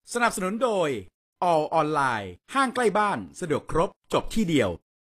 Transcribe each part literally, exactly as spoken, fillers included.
สนับสนุนโดย All ออนไลน์ห้างใกล้บ้านสะดวกครบจบที่เดียว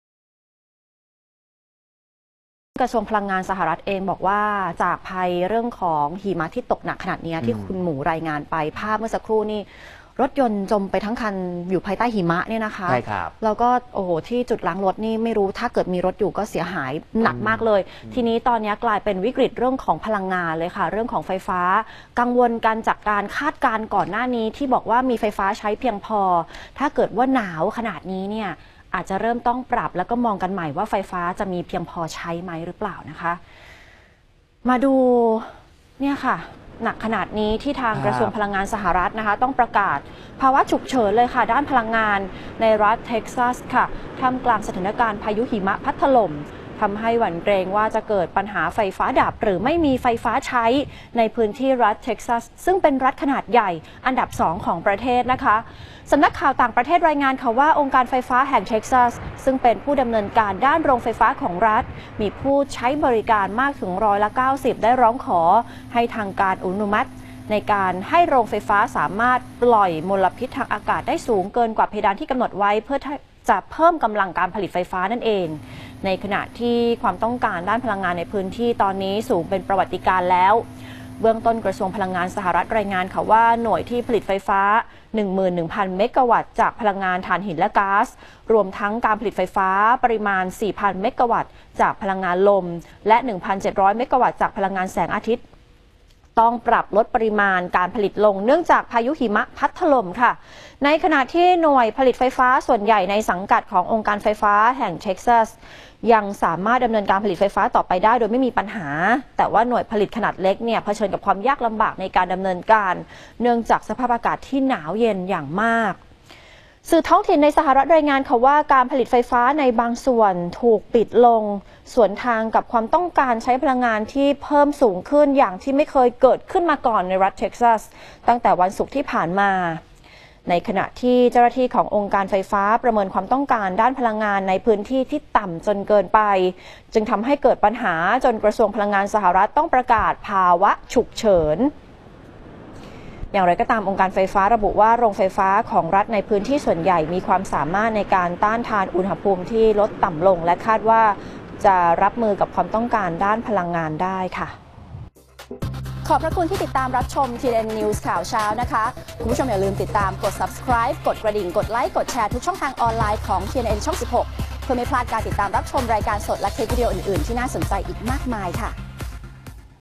กระทรวงพลังงานสหรัฐเองบอกว่าจากภัยเรื่องของหิมะที่ตกหนักขนาดนี้ที่คุณหมูรายงานไปภาพเมื่อสักครู่นี่รถยนต์จมไปทั้งคันอยู่ภายใต้หิมะเนี่ยนะคะใช่ครับแล้วก็โอ้โหที่จุดล้างรถนี่ไม่รู้ถ้าเกิดมีรถอยู่ก็เสียหายหนักมากเลยทีนี้ตอนนี้กลายเป็นวิกฤตเรื่องของพลังงานเลยค่ะเรื่องของไฟฟ้ากังวลกันจากการคาดการณ์ก่อนหน้านี้ที่บอกว่ามีไฟฟ้าใช้เพียงพอถ้าเกิดว่าหนาวขนาดนี้เนี่ยอาจจะเริ่มต้องปรับแล้วก็มองกันใหม่ว่าไฟฟ้าจะมีเพียงพอใช้ไหมหรือเปล่านะคะมาดูเนี่ยค่ะหนักขนาดนี้ที่ทางกระทรวงพลังงานสหรัฐนะคะต้องประกาศภาวะฉุกเฉินเลยค่ะด้านพลังงานในรัฐเท็กซัสค่ะท่ามกลางสถานการณ์พายุหิมะพัดถล่มทำให้หวั่นเกรงว่าจะเกิดปัญหาไฟฟ้าดับหรือไม่มีไฟฟ้าใช้ในพื้นที่รัฐเท็กซัสซึ่งเป็นรัฐขนาดใหญ่อันดับสองของประเทศนะคะสำนักข่าวต่างประเทศรายงานค่ะว่าองค์การไฟฟ้าแห่งเท็กซัสซึ่งเป็นผู้ดำเนินการด้านโรงไฟฟ้าของรัฐมีผู้ใช้บริการมากถึงร้อยละเก้าสิบได้ร้องขอให้ทางการอนุมัติในการให้โรงไฟฟ้าสามารถปล่อยมลพิษทางอากาศได้สูงเกินกว่าเพดานที่กำหนดไว้เพื่อจะเพิ่มกำลังการผลิตไฟฟ้านั่นเองในขณะที่ความต้องการด้านพลังงานในพื้นที่ตอนนี้สูงเป็นประวัติการณ์แล้วเบื้องต้นกระทรวงพลังงานสหรัฐรายงานค่ะว่าหน่วยที่ผลิตไฟฟ้า หนึ่งหมื่นหนึ่งพัน เมกะวัตต์จากพลังงานถ่านหินและก๊าซรวมทั้งการผลิตไฟฟ้าปริมาณ สี่พัน เมกะวัตต์จากพลังงานลมและ หนึ่งพันเจ็ดร้อย เมกะวัตต์จากพลังงานแสงอาทิตย์ต้องปรับลดปริมาณการผลิตลงเนื่องจากพายุหิมะพัดถล่มค่ะในขณะที่หน่วยผลิตไฟฟ้าส่วนใหญ่ในสังกัดขององค์การไฟฟ้าแห่งเท็กซัสยังสามารถดำเนินการผลิตไฟฟ้าต่อไปได้โดยไม่มีปัญหาแต่ว่าหน่วยผลิตขนาดเล็กเนี่ยเผชิญกับความยากลำบากในการดำเนินการเนื่องจากสภาพอากาศที่หนาวเย็นอย่างมากสื่อท้องถิ่นในสหรัฐรายงานค่ะว่าการผลิตไฟฟ้าในบางส่วนถูกปิดลงสวนทางกับความต้องการใช้พลังงานที่เพิ่มสูงขึ้นอย่างที่ไม่เคยเกิดขึ้นมาก่อนในรัฐเท็กซัสตั้งแต่วันศุกร์ที่ผ่านมาในขณะที่เจ้าหน้าที่ขององค์การไฟฟ้าประเมินความต้องการด้านพลังงานในพื้นที่ที่ต่ำจนเกินไปจึงทำให้เกิดปัญหาจนกระทรวงพลังงานสหรัฐต้องประกาศภาวะฉุกเฉินอย่างไรก็ตามองค์การไฟฟ้าระบุว่าโรงไฟฟ้าของรัฐในพื้นที่ส่วนใหญ่มีความสามารถในการต้านทานอุณหภูมิที่ลดต่ำลงและคาดว่าจะรับมือกับความต้องการด้านพลังงานได้ค่ะขอบพระคุณที่ติดตามรับชม ที เอ็น News ข่าวเช้านะคะคุณผู้ชมอย่าลืมติดตามกด Subscribe กดกระดิ่งกดไลค์กดแชร์ทุกช่องทางออนไลน์ของ ที เอ็น เอ็น ช่อง สิบหกเพื่อไม่พลาดการติดตามรับชมรายการสดและคลิปวิดีโออื่นๆที่น่าสนใจอีกมากมายค่ะ